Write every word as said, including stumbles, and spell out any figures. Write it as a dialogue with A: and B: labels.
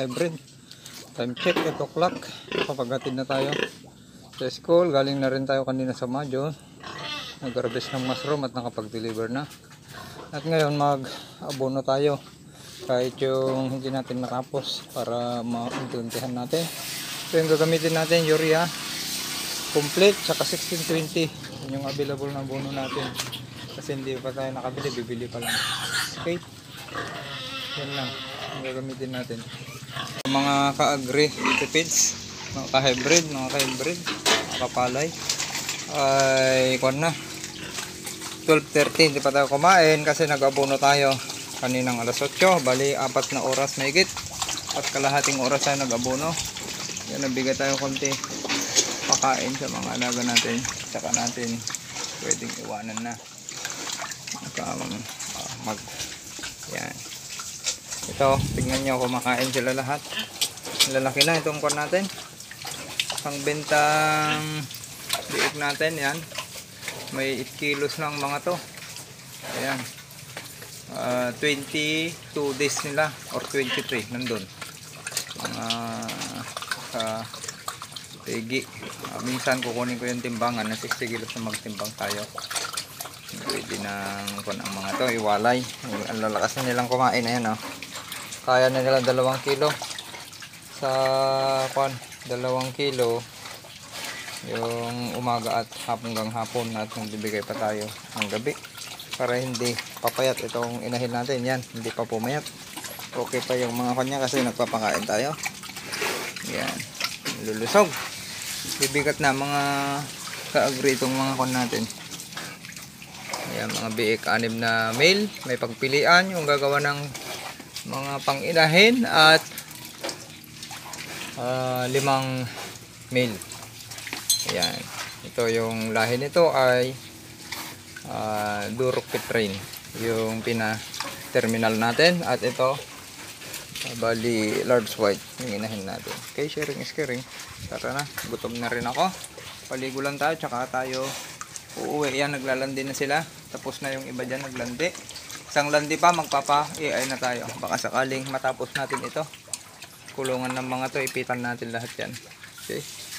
A: hybrid. Time check, eight o'clock. Kapaghatid na tayo sa school. Galing na rin tayo kanina sa Madyo. Nag-harvest ng mushroom at nakapag-deliver na. At ngayon mag-abono tayo. Kahit yung hindi natin matapos para ma-unti-untihan natin. So yung gagamitin natin, urea complete, saka sixteen twenty. Yung available na abono natin. Kasi hindi pa tayo nakabili, bibili pa lang. Okay? Yan lang ang gagamitin natin. Mga ka-agri tipids, mga ka-hybrid, mga ka-hybrid, mga kapalay, ay kwan na twelve thirty, hindi pa tayo kumain kasi nag-abono tayo kaninang alas otso, bali apat na oras mahigit at kalahating oras tayo nag-abono. Yan, nabigat tayo konti pakain sa mga alaga natin, saka natin pwedeng iwanan na um, uh, mag yan. Ito, tingnan nyo, kumakain sila lahat. Lalaki na itong kwan natin. Pang bentang biik natin, yan. May eight kilos ng mga to. Ayan. Uh, twenty-two days nila, or twenty-three, nandun. Mga uh, tigi. Uh, minsan kukunin ko yung timbangan na sixty kilos na magtimbang tayo. Pwede nang kung ang mga to, iwalay. Ang lalakas na nilang kumain. Ayan, oh. Kaya na nila dalawang kilo sa kwan, dalawang kilo yung umaga at hanggang hapon at magbibigay pa tayo ng gabi para hindi papayat itong inahin natin. Yan, hindi pa pumayat. Okay pa yung mga kanya kasi nagpapakain tayo. Yan, lulusog. Bibigat na mga ka-agri itong mga kwan natin. Ayan, mga biik, anim na male. May pagpilian yung gagawa ng mga pang-inahin at uh, limang male. Ayan. Ito yung lahi nito ay uh, Durok Petrain, yung pina-terminal natin. At ito uh, bali large white yung inahin natin. Okay, sharing is caring. Tara na, gutom na rin ako. Paligo lang tayo, tsaka tayo uuwi. Yan, naglalandi na sila. Tapos na yung iba dyan naglandi. Isang landi pa, magpapa-A I na tayo. Baka sakaling matapos natin ito. Kulungan ng mga to, ipitan natin lahat yan. Okay.